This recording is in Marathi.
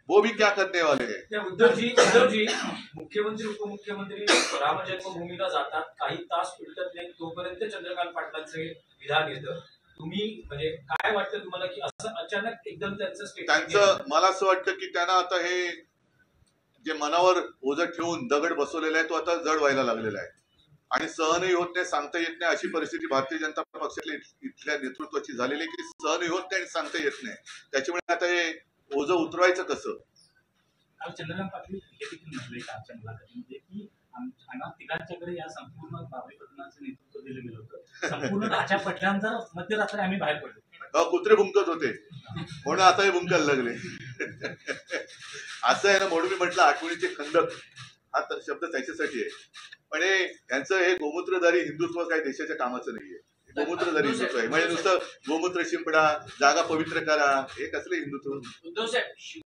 वो भी क्या करने वाले हैं। उद्धव जी मुख्यमंत्री उपमुख्यमंत्री राम जन्मभूमीला जातात, काही तास उलटत नाही तोपर्यंत चंद्रकांत पाटलांचे विधान येतं. तुम्ही म्हणजे काय वाटतं तुम्हाला की असं अचानक एकदम त्यांचं मला असं वाटतं की त्यांना आता हे जे मनावर ओझं ठेवून दगड बसवलेला आहे तो आता जड व्हायला लागलेला आहे आणि सहनही होत नाही, सांगता येत नाही. अशी परिस्थिती भारतीय जनता पक्षातल्या इथल्या नेतृत्वाची झालेली आहे की सहनही होत नाही आणि सांगता येत नाही. त्याच्यामुळे आता हे ओझं उतरवायचं कसं. चंद्रकांत पाटील हे देखील म्हटलंय कालच्या मुलाखतीमध्ये की आम्हाला तिघांच्याकडे या संपूर्ण बाबरी प्रकरणाचं नेतृत्व दिलं गेलं होतं. संपूर्ण ढाच्या पटल्यानंतर मध्यरात्री आम्ही बाहेर पडलो. कुत्रे भुंकत होते म्हणून आताही भुंकायला लागले. असं आहे ना, म्हणून मी म्हटलं आठवणीचे खंडक हा शब्द त्याच्यासाठी आहे. पण यांचं हे गोमूत्रधारी हिंदुत्व काही देशाच्या कामाचं नाहीये. गोमूत्रधारी हिंदुत्व आहे म्हणजे नुसतं गोमूत्र शिंपडा, जागा पवित्र करा, हे कसलं हिंदुत्व.